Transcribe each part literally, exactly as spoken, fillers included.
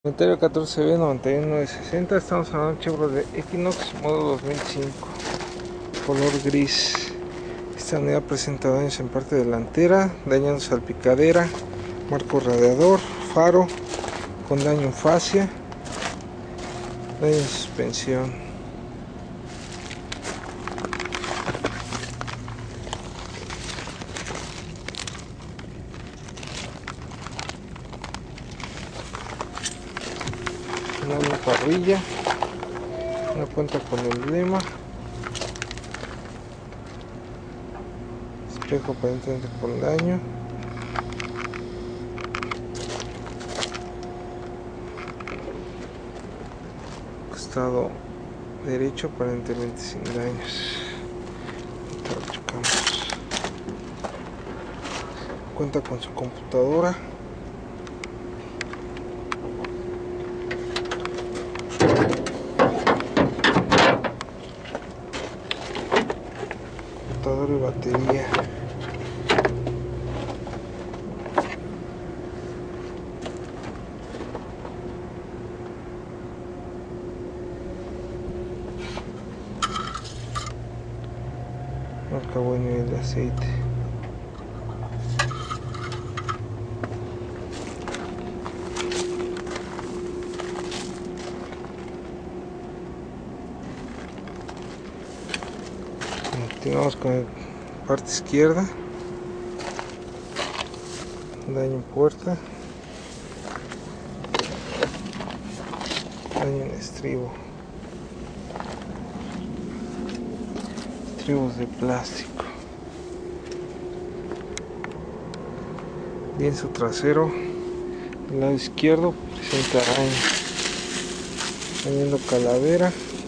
Comentario catorce B noventa y uno sesenta. Estamos hablando de un Chevrolet Equinox modelo dos mil cinco, color gris. Esta unidad presenta daños en parte delantera, daño en salpicadera, marco radiador, faro con daño en fascia, daño en suspensión. Una parrilla, no cuenta con emblema, espejo aparentemente con daño, costado derecho aparentemente sin daños. Ahorita lo checamos. Cuenta con su computadora, computadora y batería. Marca buen nivel de aceite. Continuamos con la parte izquierda. Daño en puerta, daño en estribo, estribos de plástico, lienzo trasero del lado izquierdo presenta daño, dañando calavera,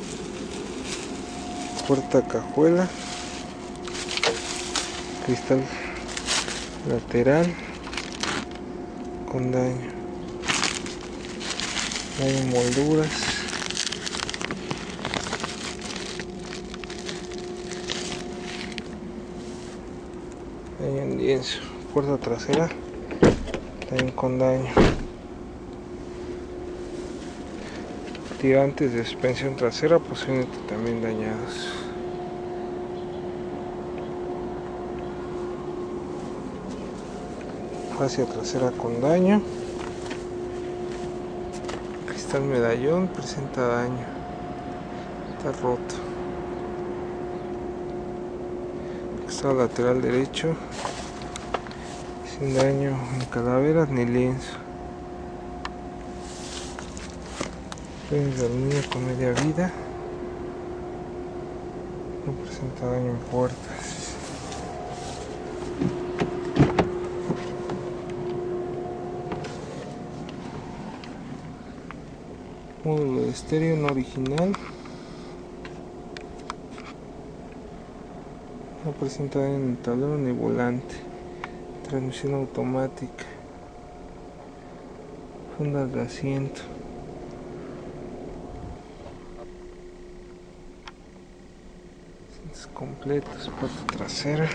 puerta cajuela, cristal lateral con daño, daño en molduras, daño en lienzo, puerta trasera también con daño, tirantes de suspensión trasera posiblemente también dañados. Fascia trasera con daño, cristal medallón presenta daño, está roto, cristal lateral derecho sin daño en calaveras ni lienzo, frenos de aluminio con media vida, no presenta daño en puertas. Módulo de estéreo no original, no presenta daño en el tablero ni volante, transmisión automática, fundas de asiento, asientos completos, parte trasera,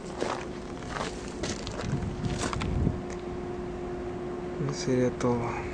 sería todo.